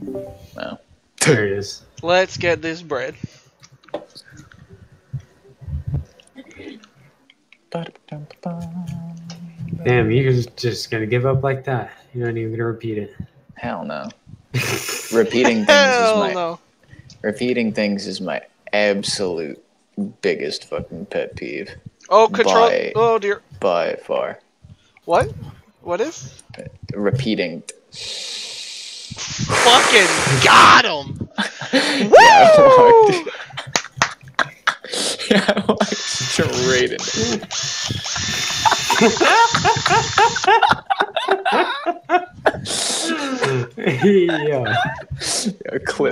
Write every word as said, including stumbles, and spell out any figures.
No. There it is. Let's get this bread. Damn, you're just, just gonna give up like that. You're not even gonna repeat it. Hell no. Repeating things Hell is my no. repeating things is my absolute biggest fucking pet peeve. Oh, control. By, oh dear. by far. What? What is? Repeating. Fucking got him. Yeah, I walked, yeah, I walked straight into it. Yeah. Yeah, clip.